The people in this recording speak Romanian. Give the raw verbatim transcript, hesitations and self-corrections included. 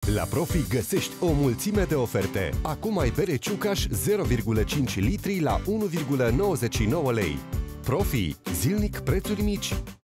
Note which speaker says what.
Speaker 1: La Profi găsești o mulțime de oferte. Acum ai bere Ciucaș zero virgulă cinci litri la unu virgulă nouăzeci și nouă lei. Profi, zilnic prețuri mici.